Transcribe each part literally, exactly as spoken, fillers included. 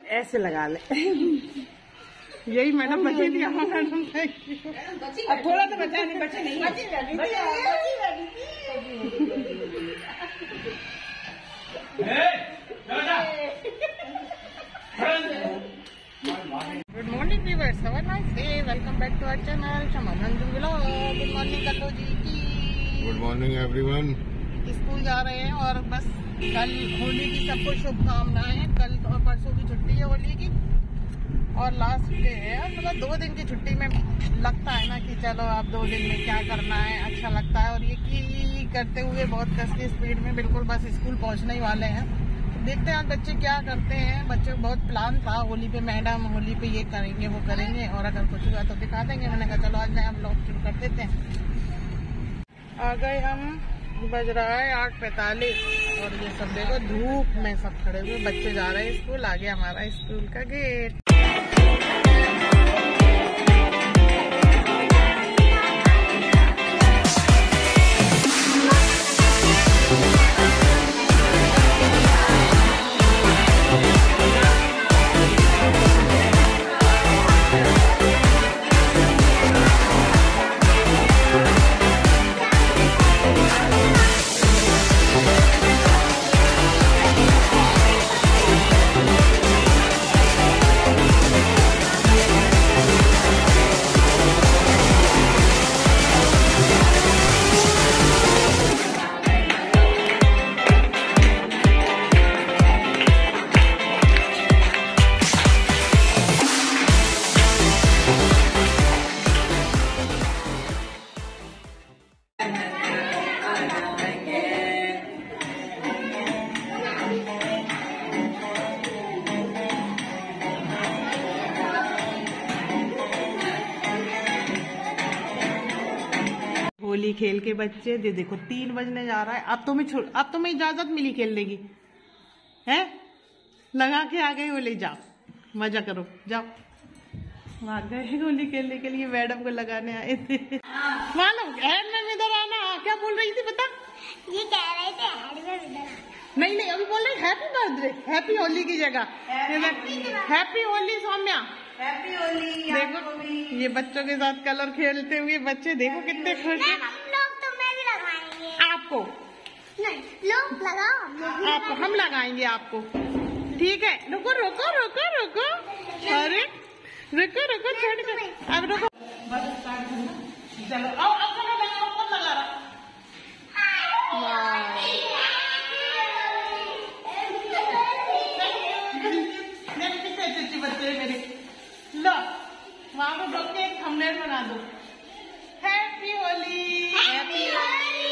ऐसे लगा ले। यही मैडम बची थी। मैडम अब थोड़ा तो बचा नहीं, बचे नहीं good morning viewers, have a nice day, welcome back to our channel Shama Manju vlog. Good morning Kallu ji की। Good morning everyone. स्कूल जा रहे हैं और बस कल होली की सबको शुभकामनाएं। कल और परसों की छुट्टी है होली की और लास्ट डे है। मतलब दो दिन की छुट्टी में लगता है ना कि चलो अब दो दिन में क्या करना है, अच्छा लगता है। और ये की करते हुए बहुत कस की स्पीड में बिल्कुल बस स्कूल पहुंचने ही वाले हैं। देखते हैं आज बच्चे क्या करते हैं। बच्चे को बहुत प्लान था होली पे, मैडम होली पे ये करेंगे वो करेंगे और अगर कुछ हुआ तो दिखा देंगे। मैंने कहा चलो आज नया हम लोग शुरू कर देते हैं। आ गए हम, बज रहा है आठ पैंतालीस और ये सब देखो धूप में सब खड़े हुए बच्चे जा रहे हैं स्कूल। आगे हमारा स्कूल का गेट। होली खेल के बच्चे दे देखो तीन बजने जा रहा है। अब तुम्हें छोड़, अब तुम्हें इजाजत मिली खेलने की है। लगा के आ गए होली, जाओ मजा करो, जाओ। आ गए होली खेलने के लिए, मैडम को लगाने आए थे। मालूम मैम इधर आना। क्या बोल रही थी बता? ये कह रहे थे हैप्पी इधर। नहीं नहीं अभी बोल रहे हैप्पी बर्थडे, हैप्पी होली की जगह हैप्पी होली। सौम्या हैप्पी होली। देखो ये बच्चों के साथ कलर खेलते हुए बच्चे देखो कितने खुश हैं। हम लोग तुम्हें भी लगाएंगे। आपको नहीं, लोग लगाओ, हम लोग भी आपको हम लगाएंगे आपको। ठीक है, रुको रुको रुको रुको। अरे रुको रुको छोड़ के अब रुको। बस स्टार्ट करना। चलो आओ अब चलो लगाओ। कौन लगा रहा? कितने बच्चे मेरे। लो वहाँ पर बैठ के एक थंबनेल बना दो। Happy Holi, happy Holi.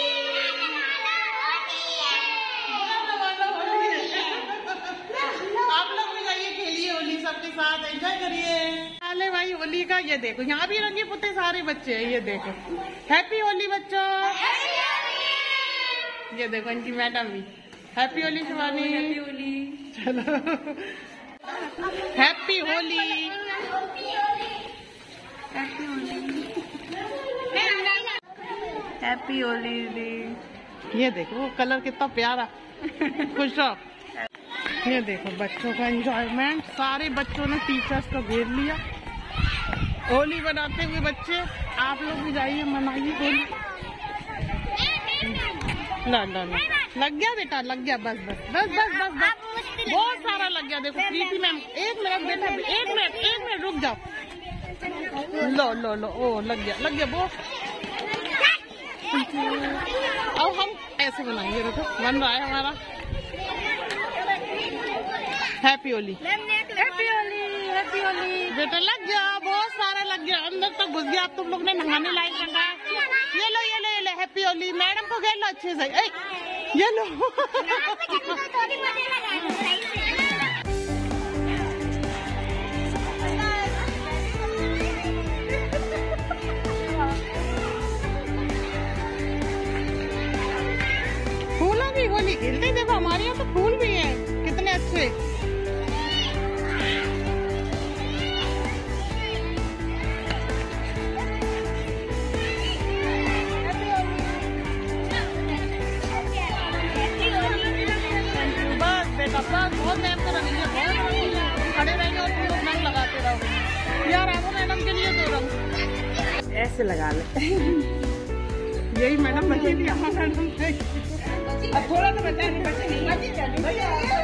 आप लोग भी जाइए खेलिए होली सबके साथ, एंजॉय करिए। अरे भाई होली का ये देखो, यहाँ भी रंगे पुते सारे बच्चे हैं। ये देखो हैप्पी होली बच्चों। ये देखो इनकी मैडम भी हैप्पी होली। शिवानी हैप्पी होली। चलो happy Holi, happy Holi, happy Holi. ये देखो कलर कितना प्यारा। खुश रहो। ये देखो बच्चों का एंजॉयमेंट। सारे बच्चों ने टीचर्स को घेर लिया होली बनाते हुए। बच्चे आप लोग भी जाइए, मनाइए होली। ला ला ला लग गया बेटा, लग गया। बस बस बस बस बस बस बहुत सारा लग गया। देखो प्रीति मैम, एक मिनट बेटा, एक मिनट एक मिनट रुक जाओ। लो लो लो, ओ लग गया लग गया बहुत। अब हम ऐसे बनाएंगे। रुको बन रहा है हमारा happy Holi, happy Holi, happy Holi. बेटा लग गया, बहुत सारा लग गया, अंदर तक घुस गया। अब तुम लोग ने नहाने लायक रंगा। ये लो ये लो ये लो हैप्पी होली। मैडम को घेर लो अच्छे से। ए, ये लो। फूलों की होली खेलते देखो, हमारे यहाँ तो फूल भी हैं कितने अच्छे। बस बेटा बस बहुत यार आपको मैडम के लिए दो रंग ऐसे लगा ले। यही मैडम बची थी, हाँ मैडम अब थोड़ा तो बचा नहीं, बचे नहीं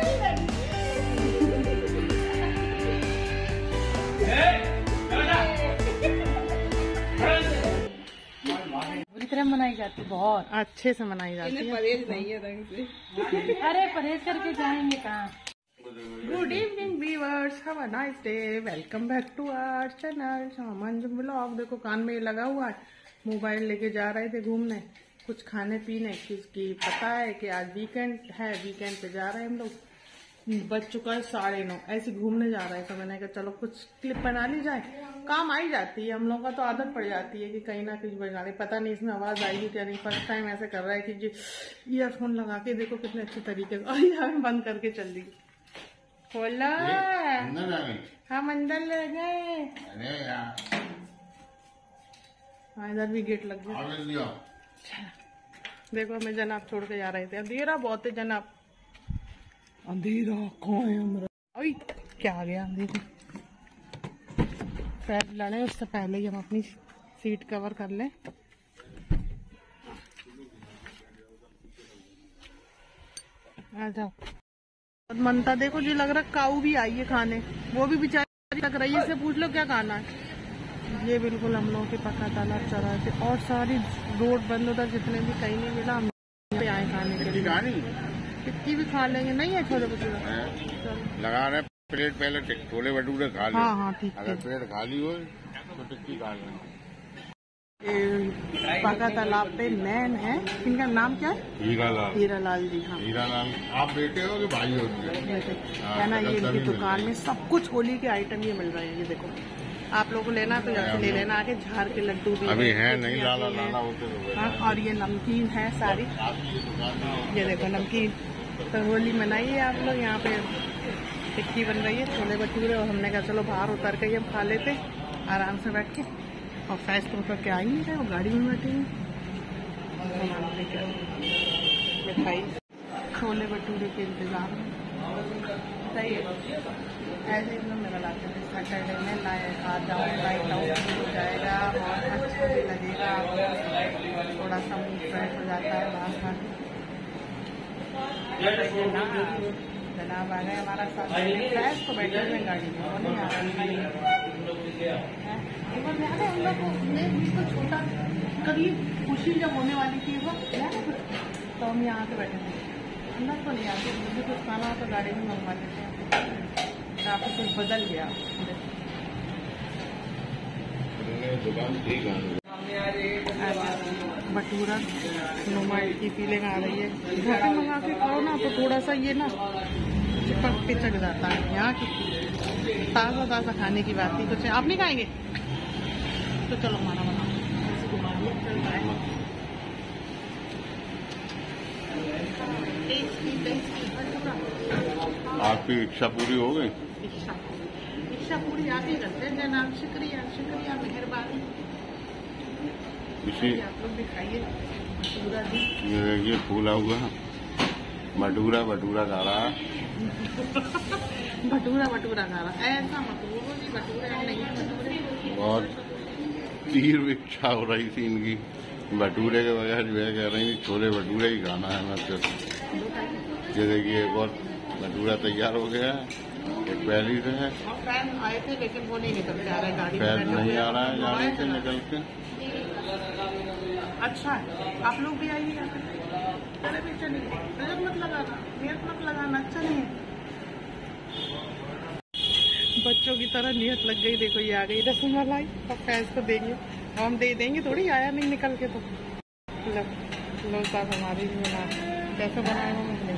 बुरी तरह मनाई जाती, बहुत अच्छे से मनाई जाती है। परहेज नहीं है रंग से। अरे परहेज करके जाएंगे कहाँ। Good evening viewers, have a nice day, welcome back to our channel सामान्य ब्लॉग। देखो कान में ये लगा हुआ है, मोबाइल लेके जा रहे थे घूमने, कुछ खाने पीने की। पता है कि आज वीकेंड है, वीकेंड पे जा रहे हैं हम लोग। बज चुका है साढ़े नौ, ऐसे घूमने जा रहे हैं तो मैंने कहा चलो कुछ क्लिप बना ली जाए। काम आई जाती है हम लोगों का, तो आदत पड़ जाती है कि कहीं ना कहीं बजा रहे। पता नहीं इसमें आवाज आएगी क्या नहीं, फर्स्ट टाइम ऐसे कर रहा है कि जी ईयरफोन लगा के देखो कितने अच्छे तरीके से बंद करके चल दी। खोला हम अंदर ले गए। हाँ इधर भी गेट लग गया। देखो हमें जनाब छोड़ के जा रहे थे, अंधेरा बहुत है जनाब, अंधेरा कौन है अंदर। ओए क्या आ गया अंधेरा। पैर लड़े उससे पहले ही हम अपनी सीट कवर कर लें। आ जाओ। मनता देखो जी, लग रहा काऊ भी आई है खाने, वो भी बेचारी लग रही है। इससे पूछ लो क्या खाना है। ये बिल्कुल हम लोगों के पका तालाब चौराहे थे और सारी रोड बंद होता, जितने भी कहीं नहीं मिला हम पे आए खाने के लिए। टिक्की भी खा लेंगे, नहीं है छोले भटूरे लगा रहे प्लेट, पहले छोले भटूरे खा ले। हाँ हाँ ठीक है, अगर प्लेट खाली हो तो टिक्की खा लेना। पका तालाब पे मैन है, इनका नाम क्या है? हीरालाल। हीरालाल जी। हाँ हीरालाल आप बेटे हो कि भाई हो? है ना, ये इनकी दुकान में सब कुछ होली के आइटम ये मिल रहे हैं। ये देखो आप लोगों को लेना तो यहाँ से ले लेना, आके झाड़ के लड्डू भी अभी है नहीं, लाला लाला होते तो। हाँ और ये नमकीन है सारी, ये देखो नमकीन। तो होली मनाइए आप लोग। यहाँ पे टिक्की बन रही है, छोले भटूरे, और हमने कहा चलो बाहर उतर के हम खा लेते आराम से बैठ के। और फैस तो उतर के आई नहीं है, वो गाड़ी में बैठी है। मिठाई छोले भटूरे के इंतजार में सही है। ऐसे ही मेरा लाते थे सैटरडे में, लाए आ जाओ लाइट आउट हो जाएगा और अच्छा भी लगेगा, थोड़ा सा मूड फ्रेश हो जाता है बाहर खा के। जनाब आ गए हमारा साथ, फ्लैश को बैठे हुए गाड़ी में, वो नहीं आ रहा। हम लोग को छोटा कभी खुशी जब होने वाली थी वो तो हम यहाँ पे बैठे थे, अंदर तो नहीं आते। मुझे कुछ खाना हो तो गाड़ी में मंगवा लेते हैं। काफी कुछ बदल गया। भटूरा नुमाइल की फीलिंग आ रही है। घर पे मंगा के खाओ ना तो थोड़ा सा ये ना चिपक के चढ़ जाता है। यहाँ की ताज़ा ताज़ा खाने की बात ही कुछ है। आप नहीं खाएंगे तो चलो खाना बनाओ। आपकी इच्छा पूरी हो गई? इच्छा इच्छा पूरी आप ही करते हैं जनाब। शुक्रिया शुक्रिया, मेहरबानी। इसी आप लोग भी खाइए भटूरा दी। ये देखिए फूला हुआ भटूरा भटूरा खा रहा है। भटूरा भटूरा खा रहा है, ऐसा मत बोलो जी, भटूरे नहीं भटूरे। बहुत तीव्र इच्छा हो रही थी इनकी भटूरे के बगैर, जो है कह रही थी छोले भटूरे ही खाना है ना। सिर्फ ये देखिए एक और भटूरा तैयार हो गया है, एक पहली से है। फैन आए थे लेकिन वो नहीं निकल के आ रहा है गाड़ी में। फैन नहीं आ रहा है गाड़ी से निकल के। अच्छा है, आप लोग भी आइए। अरे बेचा नहीं, गलत मत लगाना, नियत मत लगाना, अच्छा नहीं है। बच्चों की तरह नियत लग गई। देखो ये आ गई रसमलाई, और फैंस को देंगे, हम दे देंगे थोड़ी, आया नहीं निकल के तो। लो लो साहब हमारी भी बना, कैसे बनाए हो मैं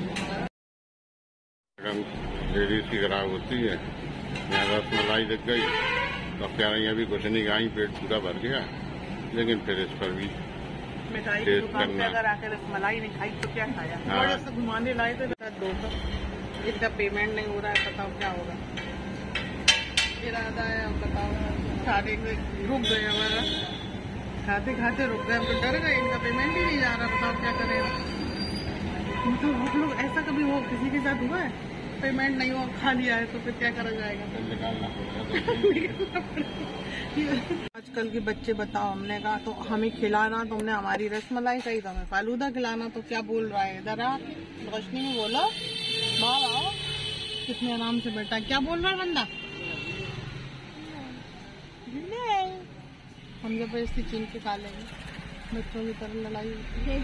लेडीज की खराब होती है। यहाँ रसमलाई दिख गई तो क्या नहीं, अभी कुछ नहीं खाई, पेट पूरा भर गया। लेकिन फिर इस पर भी मिठाई की दुकान से अगर आकर रसमलाई नहीं खाई तो क्या खाया। थोड़ा सा घुमाने लाए थे दो सौ, इसका पेमेंट नहीं हो रहा है, बताओ क्या होगा। इरादा है बताओ, खाने में रुक गए हमारा, खाते खाते रुक गए, हम तो डर गए, इनका पेमेंट ही नहीं जा रहा, बताओ क्या करें। मतलब आप लोग ऐसा कभी हो किसी के साथ हुआ है? पेमेंट नहीं हो खा लिया है तो फिर क्या करा जाएगा। निकालना पड़ेगा। आजकल के बच्चे बताओ, हमने कहा तो हमें खिलाना, तुमने हमारी रसमलाई कही तो हमें फालूदा खिलाना, तो क्या बोल रहा है इधर आ रोशनी में बोलो बाहर आओ, कितने आराम से बैठा, क्या बोल रहा है बंदा। हम जब ऐसी चीन के खा लेंगे बच्चों की तरह लड़ाई है।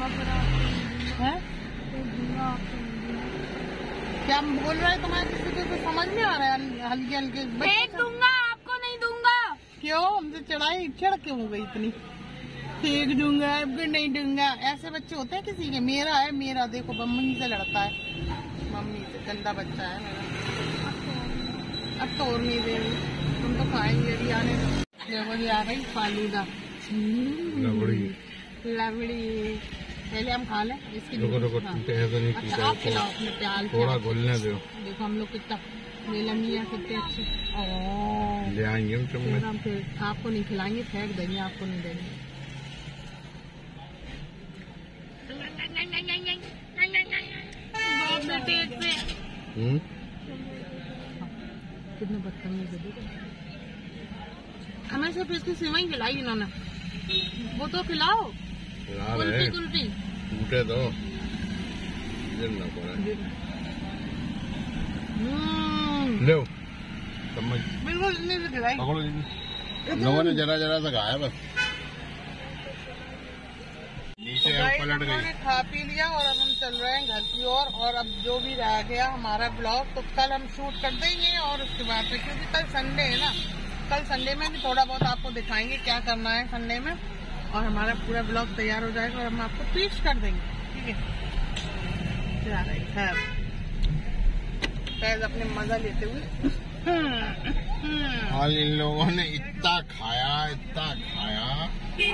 क्या बोल रहा है तुम्हारे किसी को तो समझ नहीं आ रहा है, हल्के हल्के दूंगा आपको नहीं दूंगा। क्यों हमसे चढ़ाई चढ़ क्यों हो गई इतनी, फेंक दूंगा आपको नहीं दूंगा, ऐसे बच्चे होते हैं किसी के। मेरा है मेरा, देखो मम्मी से लड़ता है, मम्मी से गंदा बच्चा है मेरा। अब तो और नहीं देंगे, तुम तो खाएंगे अभी आने दो। देखो आ रही फालूदा लवड़ी लवड़ी, पहले हम खा लें इसकी। रुको रुको टूटे हैं तो नहीं अच्छा टूटे, आप खिलाओ अपने प्याल, थोड़ा घुलने दो। देखो हम लोग कितना मेला मियाँ कितने अच्छे। ओ ले आएंगे हम चम्मच। हम फिर आपको नहीं खिलाएंगे, फेंक देंगे, आपको नहीं देंगे। हम्म कितने बदतमीज है देखो। हमें सिर्फ इसकी सिवई खिलाई इन्होंने, वो तो खिलाओ ला रहे कुल्फी कुल्फी। टूटे तो गिरना पड़ा। हम्म, ले चम्मच बिल्कुल इतनी से खिलाई। पकड़ो दीदी, लोगों ने जरा जरा सा खाया बस, नीचे हम पलट उन्होंने गई। खा पी लिया और अब हम चल रहे हैं घर की ओर। और अब जो भी रह गया हमारा ब्लॉग तो कल हम शूट कर देंगे, और उसके बाद से क्योंकि कल संडे है ना, कल संडे में भी थोड़ा बहुत आपको दिखाएंगे क्या करना है संडे में, और हमारा पूरा ब्लॉग तैयार हो जाएगा और हम आपको पेश कर देंगे। ठीक है, खैर खैर अपने मजा लेते हुए। आज इन लोगों ने इतना खाया इतना खाया,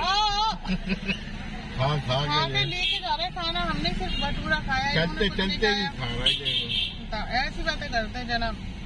खा खा खा के के लेके जा रहे खाना, हमने सिर्फ भटूरा खाया है, चलते इन्होंने कुछ नहीं चलते भी खाया। खा रहे थे। ऐसी बातें करते हैं जनाब।